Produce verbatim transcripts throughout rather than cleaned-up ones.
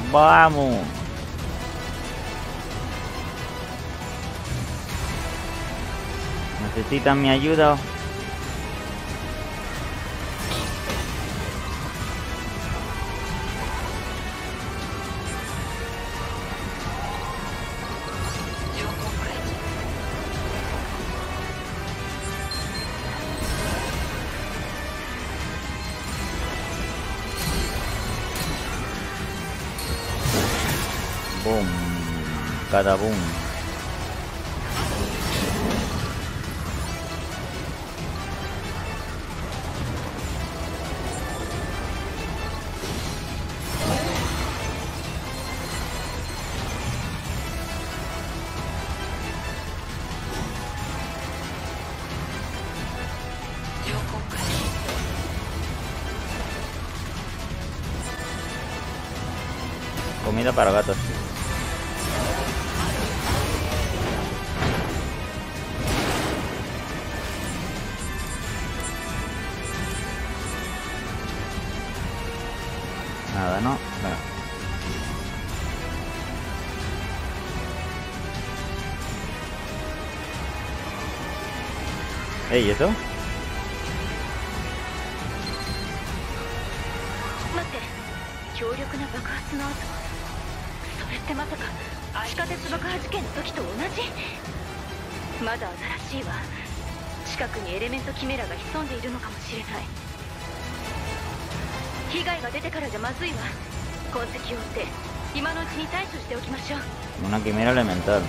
Vamos. ¿Necesitan mi ayuda? Boom. Cada boom. Comida para gatos. Nada, ¿no? Venga. ¿Ey, ¿y eso? 待って、強力な爆発の跡。それってまさか地下鉄爆破事件の時と同じ？まだ新しいわ。近くにエレメントキメラが潜んでいるのかもしれない。被害が出てからじゃまずいわ。痕跡を追って今のうちに対処しておきましょう。 Una quimera elemental.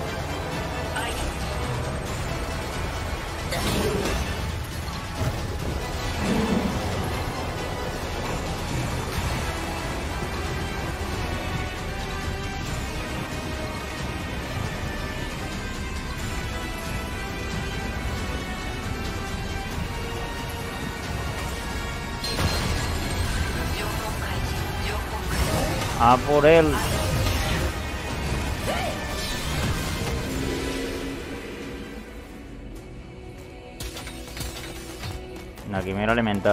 A por él. Una quimera elemental.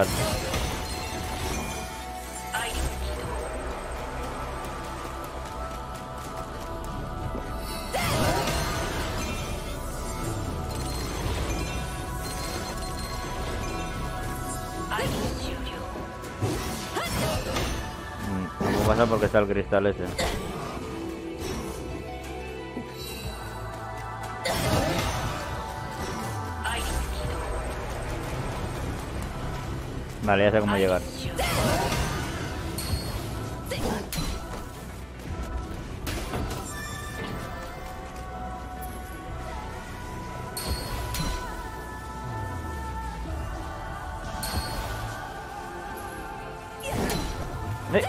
No pasa porque está el cristal ese. Vale, ya sé cómo llegar. ¡Eh!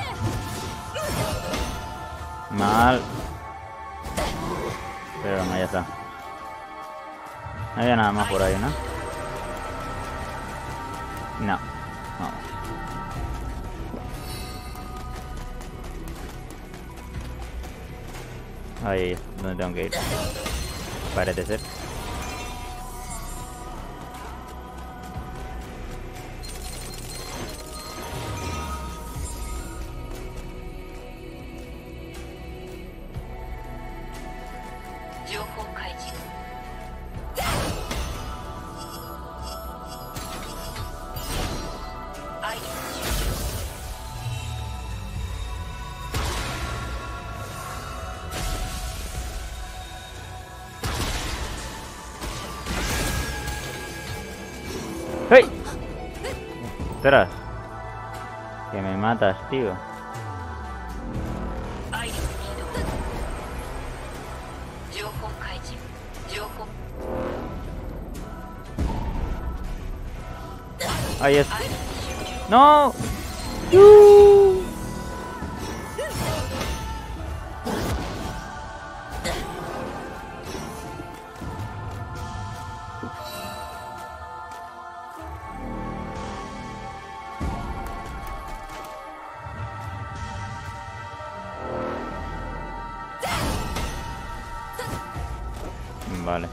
Mal. Pero no, ya está. No había nada más por ahí, ¿no? No. Vamos. Ahí es donde tengo que ir. Parece ser. ¡Hey! Ostras. Que me matas, tío. Ahí es. ¡No! ¡Uh! Vale.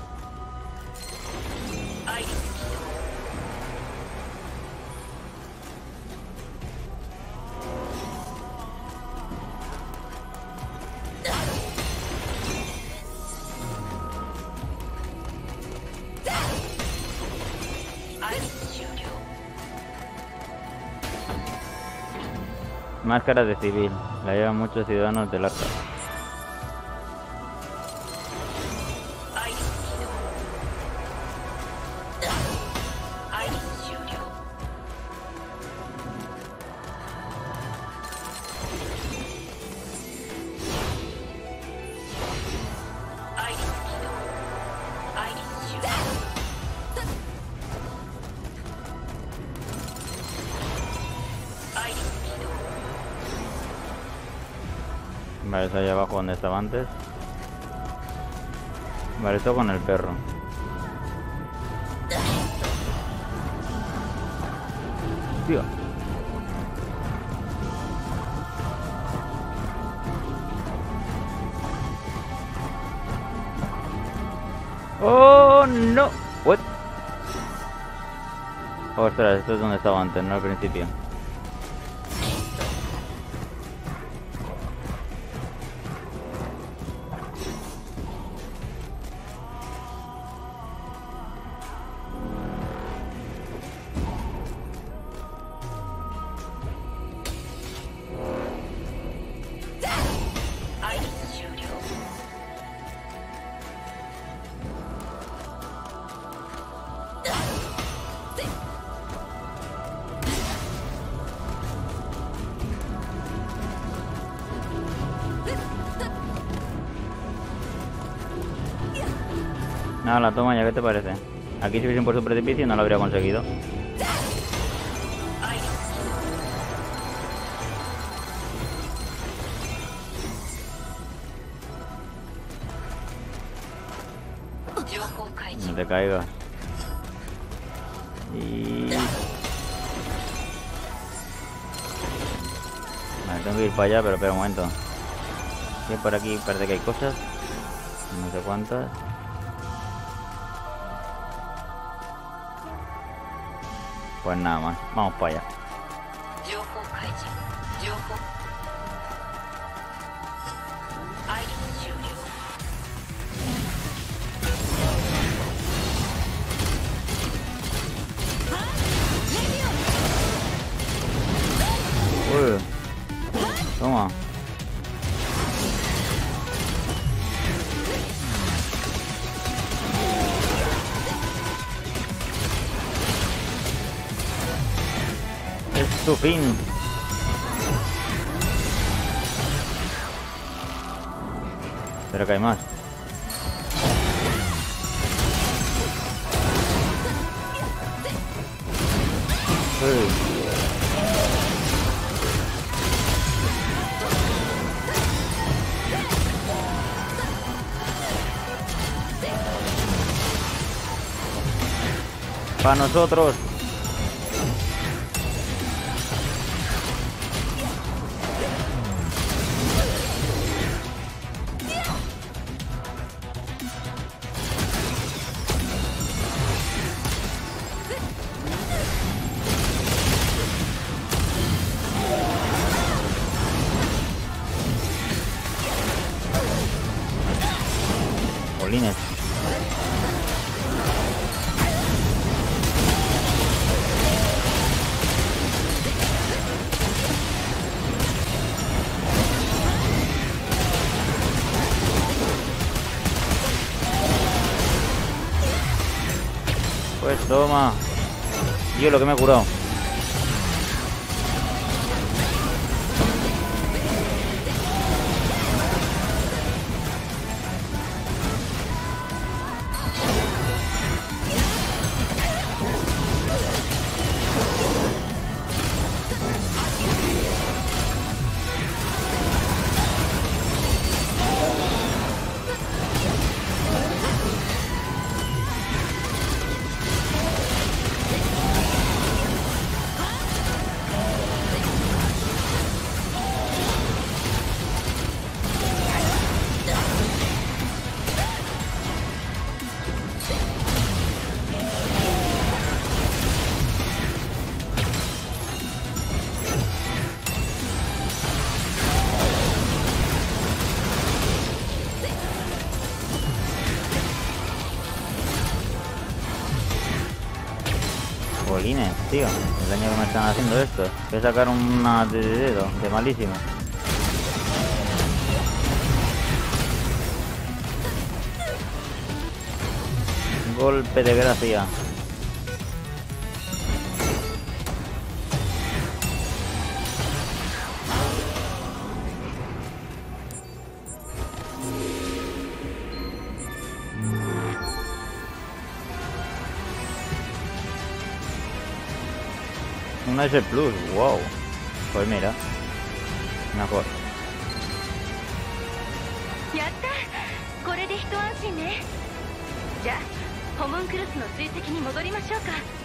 Máscara de civil. La llevan muchos ciudadanos del Arca. Vale, está allá abajo donde estaba antes. Vale, esto con el perro. Tío. Oh, no. What? Ostras, esto es donde estaba antes, no al principio. Nada, la toma ya, ¿qué te parece? Aquí si hubiesen puesto un precipicio no lo habría conseguido. No te caigas. Y... Vale, tengo que ir para allá, pero espera un momento. Sí, por aquí parece que hay cosas. No sé cuántas. Pues nada más, vamos para allá. Uy. Toma. Es su fin. Pero que hay más. Uy. Para nosotros. Polines. Pues toma. Yo lo que me he curado. Jolines, tío. El daño que me están haciendo estos. Voy a sacar una de dedo, de malísimo. Golpe de gracia. Un S Plus, wow. Pues mira, mejor. やった、これで一安心ね。じゃあホムンクルスの追跡に戻りましょうか。